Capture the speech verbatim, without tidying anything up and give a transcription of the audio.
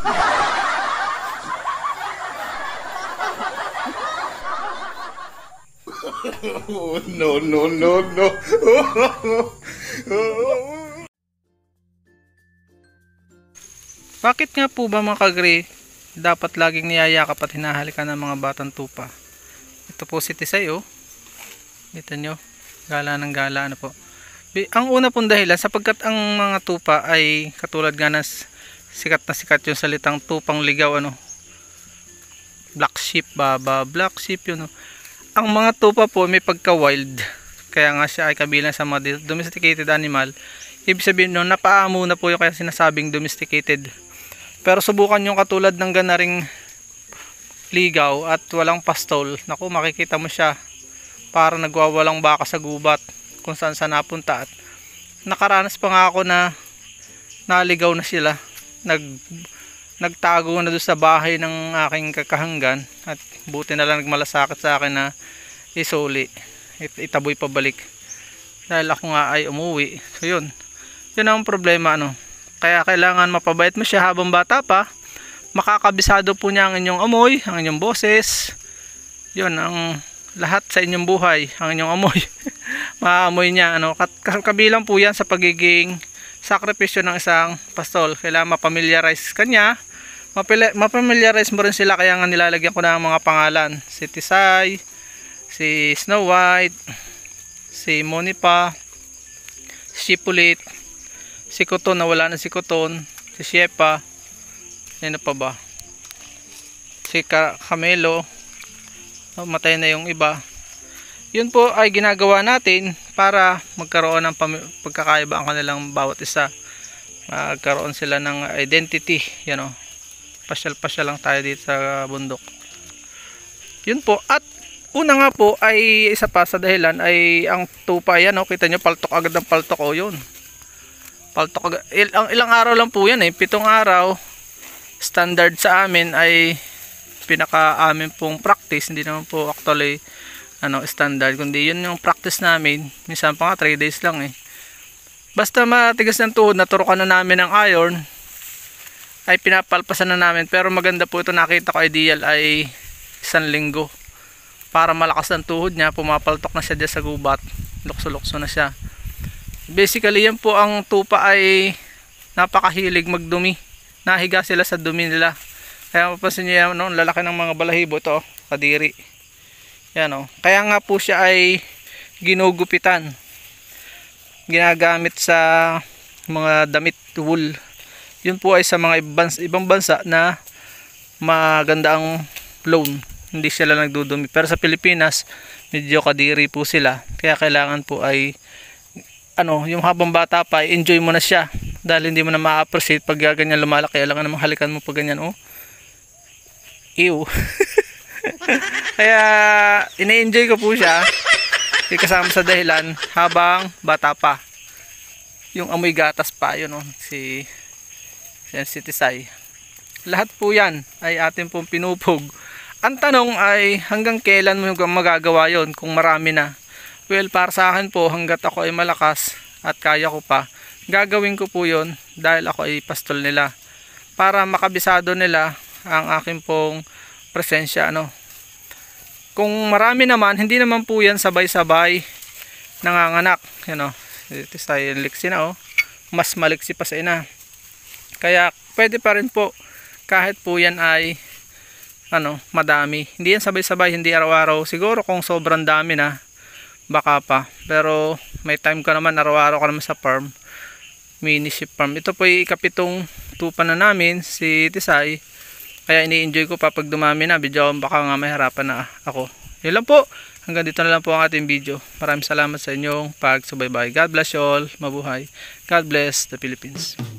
Oh, no, no, no, no. Bakit nga po ba mga kagre dapat laging niyayakap at hinahalikan ng mga batang tupa? Ito po si Tisay, oh. Kita nyo, gala ng gala, ano po. Ang una pong dahilan, sapagkat ang mga tupa ay katulad nga ng sikat na sikat yung salitang tupang ligaw, ano, black sheep, baba, black sheep yun, oh. Ang mga tupa po may pagka wild, kaya nga siya ay kabilang sa mga domesticated animal. Ibig sabihin no, napaamo na po yung kaya sinasabing domesticated. Pero subukan yung katulad ng ganaring ligaw at walang pastol, naku, makikita mo siya para nagwawalang baka sa gubat kung saan saan napunta. At nakaranas pa nga ako na naligaw na sila, nag nagtago na doon sa bahay ng aking kakahanggan, at buti na lang nagmalasakit sa akin na isuli, It, itaboy pabalik dahil ako nga ay umuwi. So yun, yun ang problema, ano. Kaya kailangan mapabait mo siya habang bata pa, makakabisado po niya ang inyong amoy, ang inyong boses, yun ang lahat sa inyong buhay, ang inyong amoy. Maamoy niya, ano. Kabilang po yan sa pagiging sakripisyo ng isang pastol. Kailangan mapamiliarize kanya, mapamiliarize mo rin sila, kaya nga nilalagyan ko ng mga pangalan, si Tisay, si Snow White, si Monipa, si Chipulit, si Kuton na wala na si Kuton, si Shepa, ano pa ba, si Camelo, matay na yung iba. Yun po ay ginagawa natin para magkaroon ng pagkakaiba ang kanilang bawat isa, magkaroon sila ng identity, you know. Pasyal-pasyal lang tayo dito sa bundok. Yun po. At una nga po ay isa pa sa dahilan ay ang tupa, yan, oh, kita nyo, paltok agad ng paltok, oh, yun. Paltok agad. Il ang ilang araw lang po yan, eh, pitong araw. Standard sa amin ay pinaka amin pong practice, hindi naman po actually ano, standard, kundi yun yung practice namin. Minsan pa nga three days lang, eh. Basta matigas ng tuhod, naturukan na namin ng iron, ay pinapalpasan na namin. Pero maganda po ito, nakita ko ideal ay isang linggo para malakas ang tuhod niya, pumapaltok na siya dyan sa gubat, lukso-lukso na siya. Basically yan po, ang tupa ay napakahilig magdumi, nahiga sila sa dumi nila. Kaya mapapansin nyo yan, no, lalaki ng mga balahibo ito, kadiri yan, oh. Kaya nga po siya ay ginugupitan, ginagamit sa mga damit, wool. Yun po ay sa mga ibang bansa na maganda ang loan, hindi sila nagdudumi. Pero sa Pilipinas medyo kadiri po sila, kaya kailangan po ay ano, yung habang bata pa ay enjoy mo na siya, dahil hindi mo na ma-appreciate pag ganyan lumalaki. Alam nga namang halikan mo pag ganyan, oh, ew. Kaya ine-enjoy ko po siya, kasama sa dahilan habang bata pa, yung amoy gatas pa, yun, oh, si yan si Tisay. Lahat po yan ay atin pong pinupog. Ang tanong ay hanggang kailan mo magagawa yon kung marami na. Well, para sa akin po, hanggat ako ay malakas at kaya ko pa, gagawin ko po yon, dahil ako ay pastol nila, para makabisado nila ang akin pong presensya, ano. Kung marami naman, hindi naman po yan sabay-sabay nanganganak, you know. Tisay, liksi na, oh. Mas maliksi pa sa ina. Kaya pwede pa rin po kahit po yan ay ano, madami. Hindi yan sabay-sabay, hindi araw-araw. Siguro kung sobrang dami na, baka pa. Pero may time ka naman, araw-araw ka naman sa farm, mini sheep farm. Ito po ay ikapitong tupa na namin, si Tisay. Kaya ini-enjoy ko pa pag dumami na. Video baka nga may harapan na ako. Yun lang po. Hanggang dito na lang po ang ating video. Maraming salamat sa inyong pagsubaybay. God bless you all. Mabuhay. God bless the Philippines.